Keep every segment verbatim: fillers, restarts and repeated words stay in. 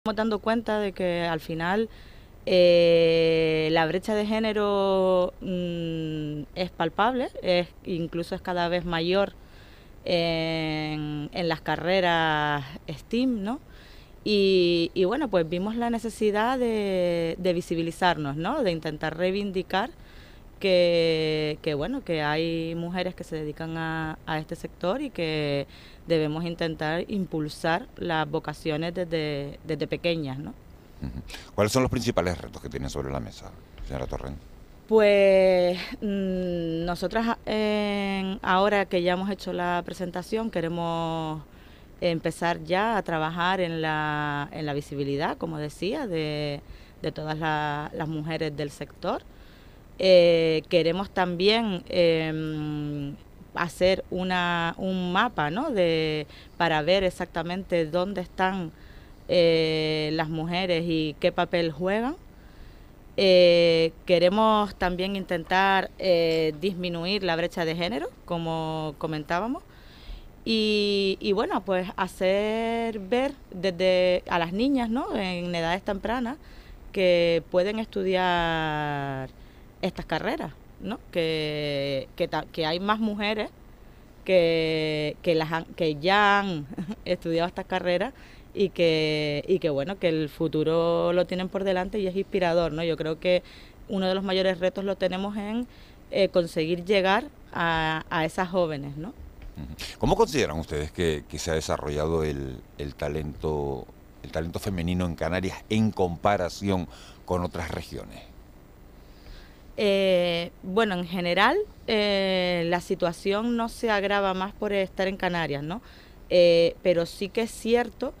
Estamos dando cuenta de que al final eh, la brecha de género mmm, es palpable, es, incluso es cada vez mayor en, en las carreras STEAM, ¿no? Y, y bueno, pues vimos la necesidad de, de visibilizarnos, ¿no? De intentar reivindicar que, que bueno, que hay mujeres que se dedican a, a este sector y que debemos intentar impulsar las vocaciones desde, desde pequeñas, ¿no? Uh-huh. ¿Cuáles son los principales retos que tienen sobre la mesa, señora Torrent? Pues mmm, nosotras eh, ahora que ya hemos hecho la presentación queremos empezar ya a trabajar en la, en la visibilidad, como decía, de, de todas la, las mujeres del sector. Eh, queremos también eh, hacer una, un mapa, ¿no? de, para ver exactamente dónde están eh, las mujeres y qué papel juegan. Eh, queremos también intentar eh, disminuir la brecha de género, como comentábamos, y, y bueno, pues hacer ver desde a las niñas, ¿no? En edades tempranas que pueden estudiar estas carreras, ¿no? Que, que, que hay más mujeres que, que, las han, que ya han estudiado estas carreras y que, y que bueno, que el futuro lo tienen por delante y es inspirador, ¿no? Yo creo que uno de los mayores retos lo tenemos en eh, conseguir llegar a, a esas jóvenes, ¿no? ¿Cómo consideran ustedes que, que se ha desarrollado el, el talento el talento femenino en Canarias en comparación con otras regiones? Eh, bueno, en general eh, la situación no se agrava más por estar en Canarias, ¿no? Eh, pero sí que es cierto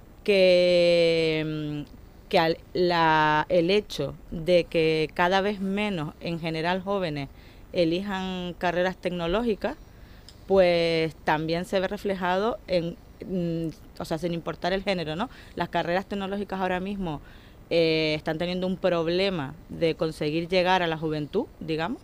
que, que al, la, el hecho de que cada vez menos, en general jóvenes, elijan carreras tecnológicas, pues también se ve reflejado en, o sea, sin importar el género, ¿no? Las carreras tecnológicas ahora mismo eh, están teniendo un problema de conseguir llegar a la juventud, digamos,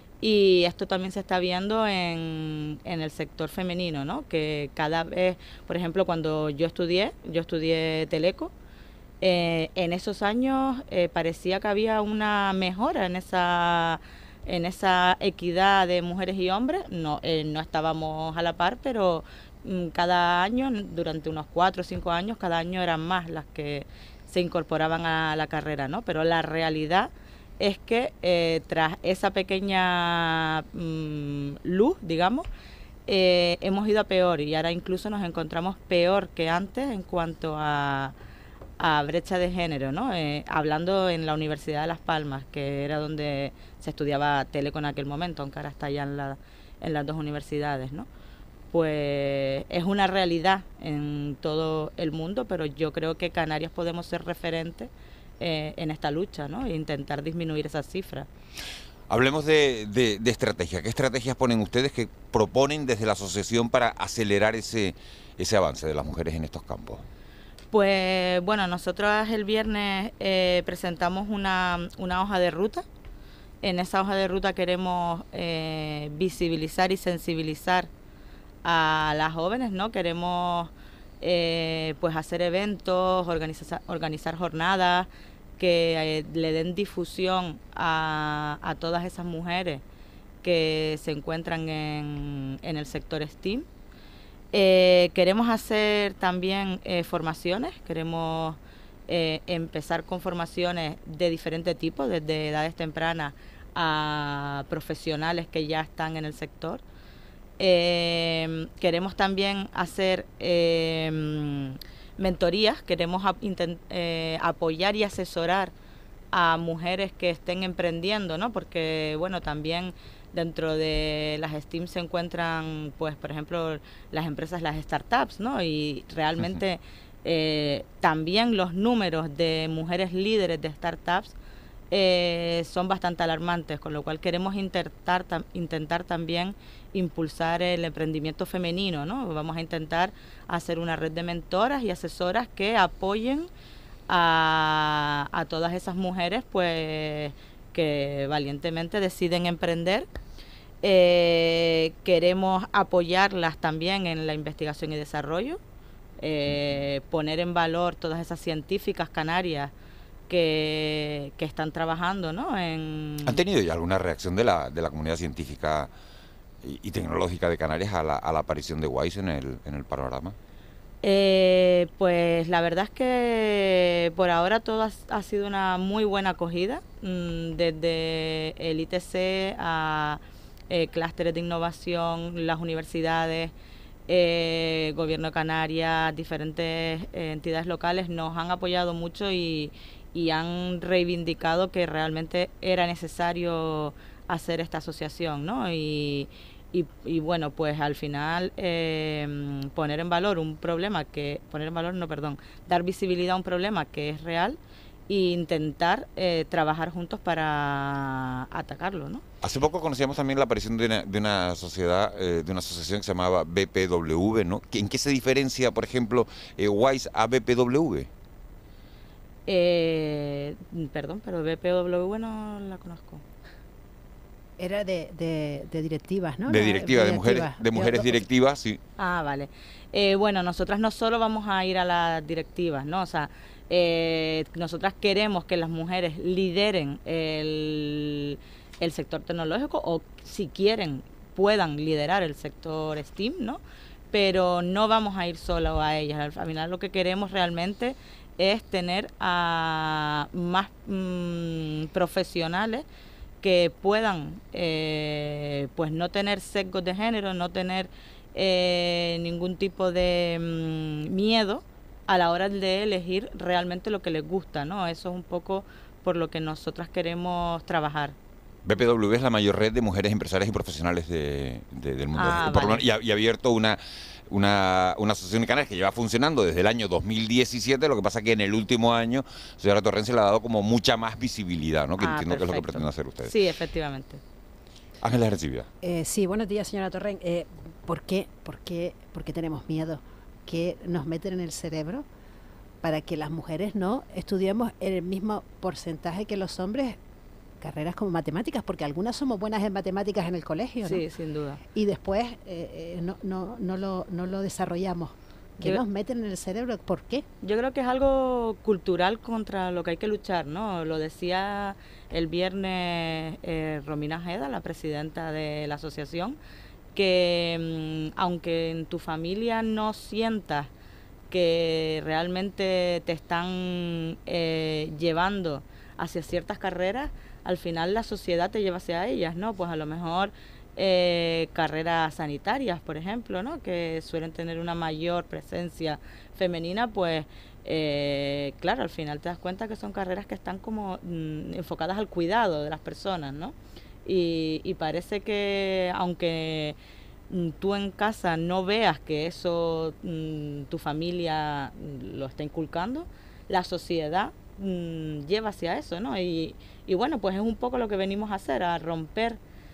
y esto también se está viendo en, en el sector femenino, ¿no? Que cada vez, por ejemplo, cuando yo estudié, yo estudié Teleco, eh, en esos años eh, parecía que había una mejora en esa en esa equidad de mujeres y hombres. No, eh, no estábamos a la par, pero mm, cada año, durante unos cuatro o cinco años, cada año eran más las que se incorporaban a la carrera, ¿no? Pero la realidad es que eh, tras esa pequeña mmm, luz, digamos, eh, hemos ido a peor y ahora incluso nos encontramos peor que antes en cuanto a, a brecha de género, ¿no? Eh, hablando en la Universidad de Las Palmas, que era donde se estudiaba Teleco en aquel momento, aunque ahora está ya en, la, en las dos universidades, ¿no? Pues es una realidad en todo el mundo, pero yo creo que Canarias podemos ser referentes eh, en esta lucha, ¿no? E intentar disminuir esas cifras. Hablemos de, de, de estrategia. ¿Qué estrategias ponen ustedes que proponen desde la asociación para acelerar ese, ese avance de las mujeres en estos campos? Pues bueno, nosotros el viernes eh, presentamos una, una hoja de ruta. En esa hoja de ruta queremos eh, visibilizar y sensibilizar a las jóvenes, ¿no? Queremos eh, pues hacer eventos, organizar, organizar jornadas que eh, le den difusión a, a todas esas mujeres que se encuentran en, en el sector STEAM. Eh, queremos hacer también eh, formaciones, queremos eh, empezar con formaciones de diferente tipo, desde edades tempranas a profesionales que ya están en el sector. Eh, queremos también hacer eh, mentorías, queremos ap eh, apoyar y asesorar a mujeres que estén emprendiendo, ¿no? Porque, bueno, también dentro de las STEAM se encuentran, pues, por ejemplo, las empresas, las startups, ¿no? Y realmente eh, también los números de mujeres líderes de startups eh, son bastante alarmantes, con lo cual queremos intentar, tam intentar también impulsar el emprendimiento femenino, ¿no? Vamos a intentar hacer una red de mentoras y asesoras que apoyen a, a todas esas mujeres, pues, que valientemente deciden emprender. Eh, queremos apoyarlas también en la investigación y desarrollo, eh, poner en valor todas esas científicas canarias que, que están trabajando, ¿no? En... ¿Han tenido ya alguna reacción de la, de la comunidad científica y, y tecnológica de Canarias a la, a la aparición de WISE en el, en el panorama? Eh, pues la verdad es que por ahora todo ha, ha sido una muy buena acogida, mmm, desde el I T C a eh, clústeres de innovación, las universidades, eh, Gobierno de Canarias, diferentes eh, entidades locales nos han apoyado mucho y, y han reivindicado que realmente era necesario hacer esta asociación, ¿no? Y, Y, y bueno, pues al final eh, poner en valor un problema que, poner en valor, no, perdón, dar visibilidad a un problema que es real e intentar eh, trabajar juntos para atacarlo, ¿no? Hace poco conocíamos también la aparición de una, de una sociedad, eh, de una asociación que se llamaba B P W, ¿no? ¿En qué se diferencia, por ejemplo, eh, WISE a B P W? Eh, perdón, pero B P W no la conozco. Era de, de, de directivas, ¿no? De directivas, de mujeres, de mujeres directivas, sí. Ah, vale. Eh, bueno, nosotras no solo vamos a ir a las directivas, ¿no? O sea, eh, nosotras queremos que las mujeres lideren el, el sector tecnológico o, si quieren, puedan liderar el sector STEAM, ¿no? Pero no vamos a ir solo a ellas. Al final lo que queremos realmente es tener a más mmm, profesionales que puedan eh, pues no tener sesgos de género, no tener eh, ningún tipo de mmm, miedo a la hora de elegir realmente lo que les gusta, ¿no? Eso es un poco por lo que nosotras queremos trabajar. B P W es la mayor red de mujeres empresarias y profesionales de, de, del mundo. Ah, por vale. lo, y, ha, y ha abierto una, una, una asociación de Canarias que lleva funcionando desde el año dos mil diecisiete, lo que pasa que en el último año, señora Torrent, se le ha dado como mucha más visibilidad, ¿no? Que Ah, entiendo perfecto. que es lo que pretenden hacer ustedes. Sí, efectivamente. Ángeles Recibida. Eh, sí, buenos días, señora Torrent. Eh, ¿por qué, por qué, por qué tenemos miedo? ¿Qué nos meten en el cerebro para que las mujeres no estudiemos en el mismo porcentaje que los hombres carreras como matemáticas? Porque algunas somos buenas en matemáticas en el colegio, ¿no? Sí, sin duda. Y después eh, eh, no, no, no, lo, no lo desarrollamos. ¿Qué Yo- nos meten en el cerebro? ¿Por qué? Yo creo que es algo cultural contra lo que hay que luchar, ¿no? Lo decía el viernes eh, Romina Ojeda, la presidenta de la asociación, que mm, aunque en tu familia no sientas que realmente te están eh, llevando hacia ciertas carreras, al final la sociedad te lleva hacia ellas, ¿no? Pues a lo mejor eh, carreras sanitarias, por ejemplo, ¿no? Que suelen tener una mayor presencia femenina, pues eh, claro, al final te das cuenta que son carreras que están como mm, enfocadas al cuidado de las personas, ¿no? Y, y parece que aunque mm, tú en casa no veas que eso mm, tu familia mm, lo está inculcando, la sociedad mm, lleva hacia eso, ¿no? Y, y bueno, pues es un poco lo que venimos a hacer, a romper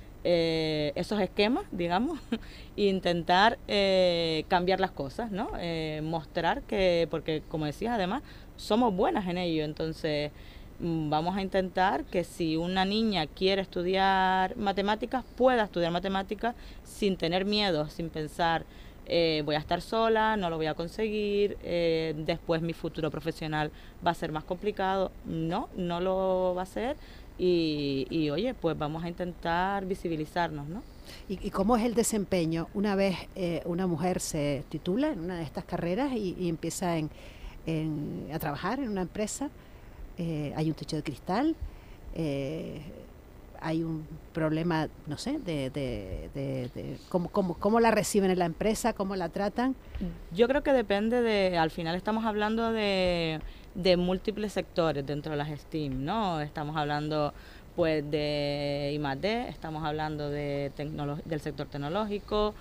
eh, esos esquemas, digamos, e intentar eh, cambiar las cosas, ¿no? Eh, mostrar que, porque como decías, además, somos buenas en ello, entonces mm, vamos a intentar que si una niña quiere estudiar matemáticas, pueda estudiar matemáticas sin tener miedo, sin pensar, eh, voy a estar sola, no lo voy a conseguir, eh, después mi futuro profesional va a ser más complicado. No, no lo va a ser. Y, y oye, pues vamos a intentar visibilizarnos, ¿no? ¿Y, y cómo es el desempeño una vez eh, una mujer se titula en una de estas carreras y, y empieza en, en- a trabajar en una empresa? Eh, hay un techo de cristal, eh, hay un problema, no sé, de, de, de, de cómo, cómo, cómo la reciben en la empresa, cómo la tratan. Yo creo que depende de, al final estamos hablando de, de múltiples sectores dentro de las STEAM, ¿no? Estamos hablando pues de I más D, estamos hablando de tecnolo- del sector tecnológico,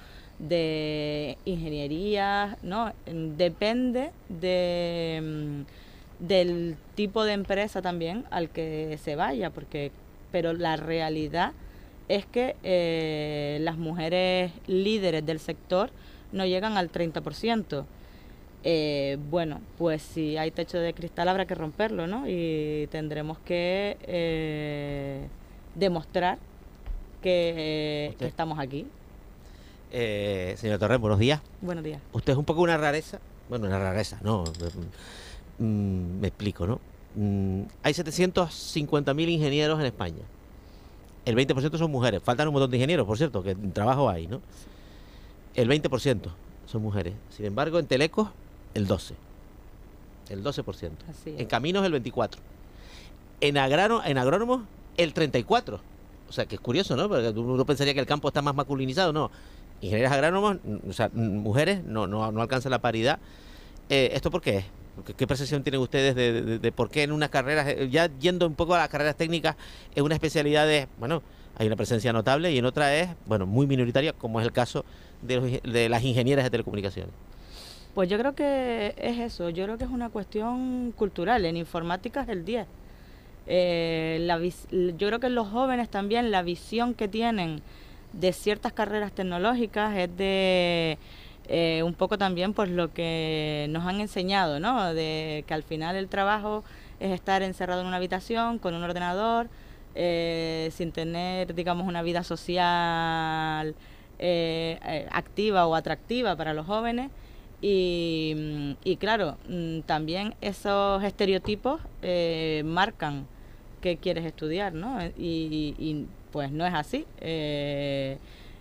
de ingeniería, ¿no? En- Depende de, mm, del tipo de empresa también al que se vaya, porque pero la realidad es que eh, las mujeres líderes del sector no llegan al treinta por ciento. Eh, bueno, pues si hay techo de cristal habrá que romperlo, ¿no? Y tendremos que eh, demostrar que, eh, que estamos aquí. Eh, señor Torrent, buenos días. Buenos días. Usted es un poco una rareza bueno, una rareza, no, mm, me explico, ¿no? Mm, hay setecientos cincuenta mil ingenieros en España. El veinte por ciento son mujeres. Faltan un montón de ingenieros, por cierto, que trabajo hay, ¿no? El veinte por ciento son mujeres. Sin embargo, en Telecos, el doce por ciento. El doce por ciento. Así es. En caminos, el veinticuatro por ciento. En, agrano, en agrónomos, el treinta y cuatro por ciento. O sea, que es curioso, ¿no? Porque uno pensaría que el campo está más masculinizado. No. Ingenieros agrónomos, o sea, mujeres, no, no, no alcanzan la paridad. Eh, ¿Esto por qué es? ¿Qué, qué percepción tienen ustedes de, de, de por qué en unas carreras, ya yendo un poco a las carreras técnicas, en una especialidad de, bueno, hay una presencia notable y en otra es, bueno, muy minoritaria, como es el caso de, los, de las ingenieras de telecomunicaciones? Pues yo creo que es eso, yo creo que es una cuestión cultural. En informática es el diez. Eh, la, yo creo que los jóvenes también, la visión que tienen de ciertas carreras tecnológicas es de eh, un poco también pues lo que nos han enseñado, ¿no? De que al final el trabajo es estar encerrado en una habitación con un ordenador, eh, sin tener, digamos, una vida social eh, eh, activa o atractiva para los jóvenes. Y, y claro, también esos estereotipos eh, marcan qué quieres estudiar, ¿no? Y, y pues no es así. Eh,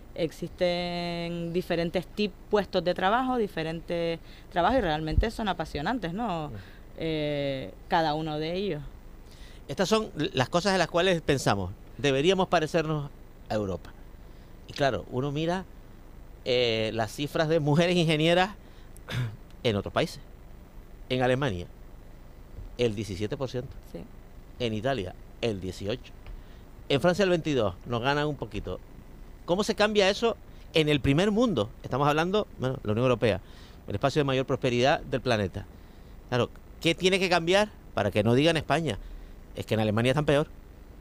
existen diferentes tipos, puestos de trabajo, diferentes trabajos y realmente son apasionantes, ¿no? Eh, cada uno de ellos. Estas son las cosas en las cuales pensamos, deberíamos parecernos a Europa. Y claro, uno mira eh, las cifras de mujeres ingenieras en otros países. En Alemania, el diecisiete por ciento. Sí. En Italia, el dieciocho por ciento. En Francia, el veintidós por ciento. Nos ganan un poquito. ¿Cómo se cambia eso en el primer mundo? Estamos hablando, bueno, la Unión Europea, el espacio de mayor prosperidad del planeta. Claro, ¿qué tiene que cambiar para que no digan España? Es que en Alemania están peor.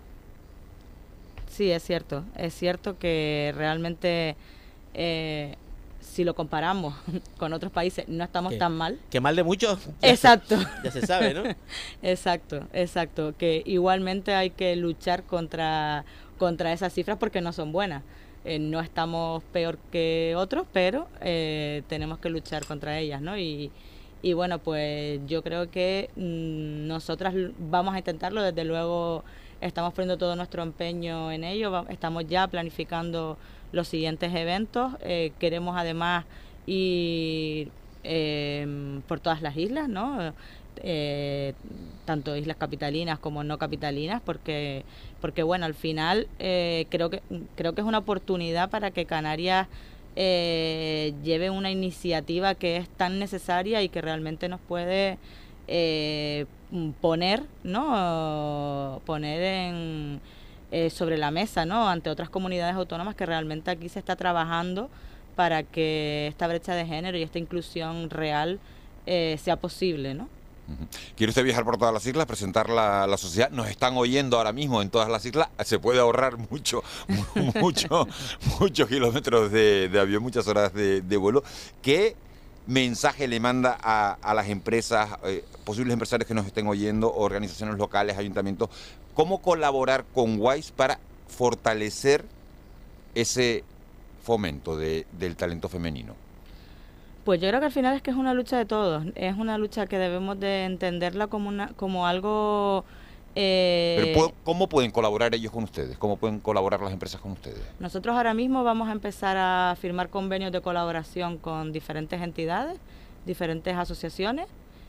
Sí, es cierto. Es cierto que realmente... Eh, si lo comparamos con otros países, no estamos ¿Qué? tan mal. Que mal de muchos. Exacto. Ya se sabe, ¿no? Exacto, exacto. Que igualmente hay que luchar contra, contra esas cifras porque no son buenas. Eh, no estamos peor que otros, pero eh, tenemos que luchar contra ellas, ¿no? Y, y bueno, pues yo creo que mmm, nosotras vamos a intentarlo. Desde luego estamos poniendo todo nuestro empeño en ello. Estamos ya planificando los siguientes eventos. Eh, queremos además ir eh, por todas las islas, ¿no? Eh, tanto islas capitalinas como no capitalinas, porque porque bueno, al final eh, creo que creo que es una oportunidad para que Canarias eh, lleve una iniciativa que es tan necesaria y que realmente nos puede eh, poner, ¿no? Poner en Eh, sobre la mesa, ¿no? Ante otras comunidades autónomas, que realmente aquí se está trabajando para que esta brecha de género y esta inclusión real eh, sea posible, ¿no? Uh-huh. ¿Quiere usted viajar por todas las islas, presentar la, la sociedad? Nos están oyendo ahora mismo en todas las islas. Se puede ahorrar mucho, mucho, muchos kilómetros de, de avión, muchas horas de, de vuelo. ¿Qué mensaje le manda a, a las empresas, eh, posibles empresarios que nos estén oyendo, organizaciones locales, ayuntamientos? ¿Cómo colaborar con WISE para fortalecer ese fomento de, del talento femenino? Pues yo creo que al final es que es una lucha de todos. Es una lucha que debemos de entenderla como una como algo... Eh, Pero ¿cómo pueden colaborar ellos con ustedes? ¿Cómo pueden colaborar las empresas con ustedes? Nosotros ahora mismo vamos a empezar a firmar convenios de colaboración con diferentes entidades, diferentes asociaciones,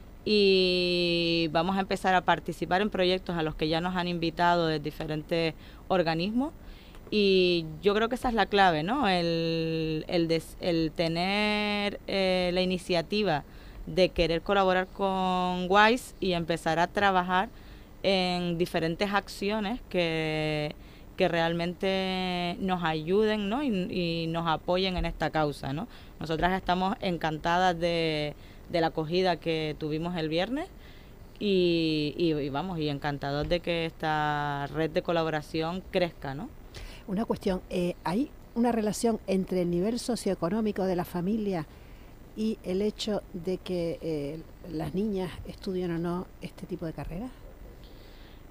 y vamos a empezar a participar en proyectos a los que ya nos han invitado de diferentes organismos. Y yo creo que esa es la clave, ¿no? El, el, des, el tener eh, la iniciativa de querer colaborar con WISE y empezar a trabajar en diferentes acciones que, que realmente nos ayuden, ¿no? y, y nos apoyen en esta causa, ¿no? Nosotras estamos encantadas de, de la acogida que tuvimos el viernes y, y, y vamos, y encantados de que esta red de colaboración crezca, ¿no? Una cuestión, eh, ¿hay una relación entre el nivel socioeconómico de la familia y el hecho de que eh, las niñas estudien o no este tipo de carreras?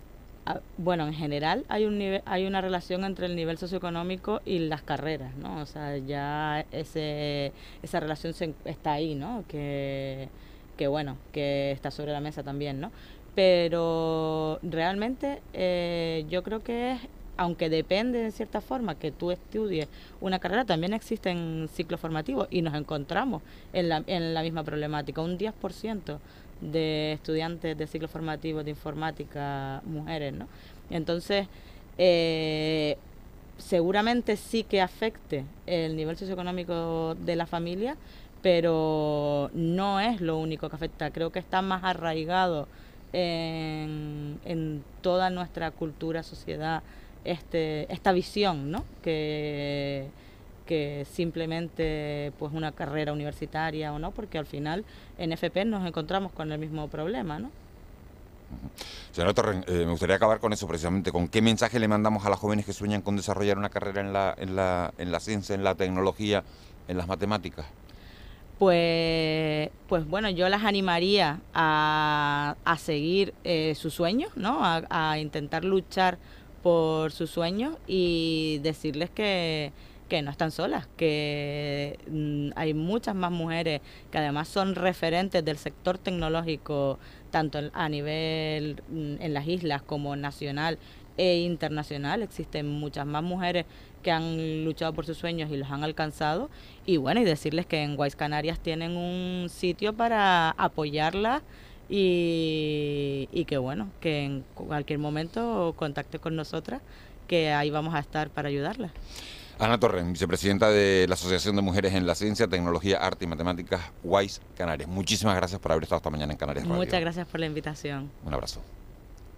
a- bueno, en general hay un nive- hay una relación entre el nivel socioeconómico y las carreras, ¿no? O sea, ya ese esa relación se en- está ahí, ¿no? Que, que bueno, que está sobre la mesa también, ¿no? Pero realmente eh, yo creo que es, aunque depende de cierta forma que tú estudies una carrera, también existen ciclos formativos y nos encontramos en la, en la misma problemática. Un diez por ciento de estudiantes de ciclos formativos de informática mujeres, ¿no? Entonces, eh, seguramente sí que afecte el nivel socioeconómico de la familia, pero no es lo único que afecta. Creo que está más arraigado en, en toda nuestra cultura, sociedad, este, esta visión, ¿no? Que, que simplemente pues una carrera universitaria o no, porque al final en F P nos encontramos con el mismo problema, ¿no? Señora Torren, eh, me gustaría acabar con eso precisamente, con qué mensaje le mandamos a las jóvenes que sueñan con desarrollar una carrera en la, en la, en la ciencia, en la tecnología, en las matemáticas. Pues, pues bueno, yo las animaría a, a seguir eh, sus sueños, ¿no? A, a intentar luchar por sus sueños y decirles que, que no están solas, que mm, hay muchas más mujeres que además son referentes del sector tecnológico, tanto en- a nivel mm, en las islas como nacional e internacional. Existen muchas más mujeres que han luchado por sus sueños y los han alcanzado. Y bueno, y decirles que en Wise Canarias tienen un sitio para apoyarlas y, y que bueno, que en cualquier momento contacte con nosotras, que ahí vamos a estar para ayudarlas. Ana Torren, vicepresidenta de la Asociación de Mujeres en la Ciencia, Tecnología, Arte y Matemáticas, Wise Canarias. Muchísimas gracias por haber estado esta mañana en Canarias Radio. Muchas gracias por la invitación. Un abrazo.